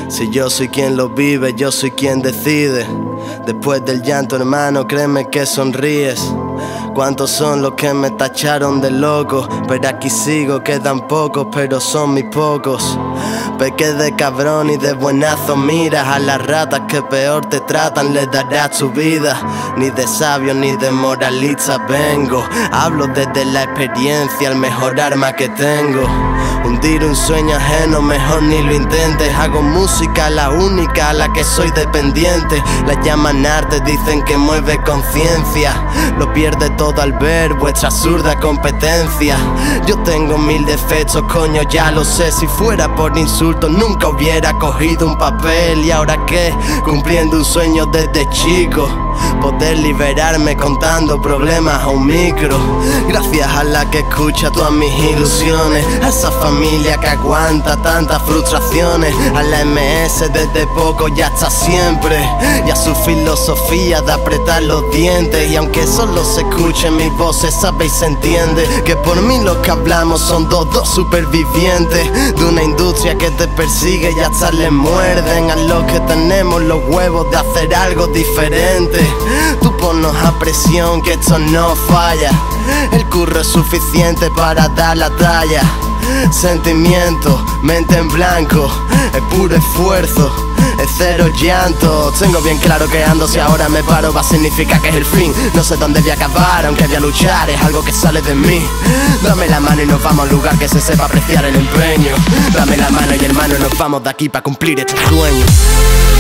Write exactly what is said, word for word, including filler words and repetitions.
Si yo soy quien lo vive, yo soy quien decide. Después del llanto, hermano, créeme que sonríes. ¿Cuántos son los que me tacharon de loco? Pero aquí sigo, quedan pocos, pero son mis pocos. Pequé de cabrón y de buenazo miras a las ratas que peor te tratan, les darás su vida. Ni de sabio ni de moralista vengo, hablo desde la experiencia, el mejor arma que tengo. Hundir un sueño ajeno, mejor ni lo intentes. Hago música, la única a la que soy dependiente. La llaman arte, dicen que mueve conciencia. Lo pierde todo al ver vuestra absurda competencia. Yo tengo mil defectos, coño, ya lo sé. Si fuera por insultos nunca hubiera cogido un papel. ¿Y ahora qué? Cumpliendo un sueño desde chico, poder liberarme contando problemas a un micro. Gracias a la que escucha todas mis ilusiones, a esa familia que aguanta tantas frustraciones, a la eme ese desde poco y hasta siempre, y a su filosofía de apretar los dientes. Y aunque solo se escuchen mis voces, sabéis, se entiende que por mí los que hablamos son dos, dos supervivientes de una industria que te persigue y hasta le muerden a los que tenemos los huevos de hacer algo diferente. Tú ponnos a presión que esto no falla. El curro es suficiente para dar la talla. Sentimiento, mente en blanco, es puro esfuerzo, es cero llanto. Tengo bien claro que ando, si ahora me paro va a significar que es el fin. No sé dónde voy a acabar, aunque voy a luchar, es algo que sale de mí. Dame la mano y nos vamos a un lugar que se sepa apreciar el empeño. Dame la mano y hermano, nos vamos de aquí para cumplir este sueño.